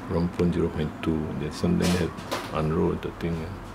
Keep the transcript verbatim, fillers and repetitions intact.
around point zero point two. Then sometimes they have unrolled the thing.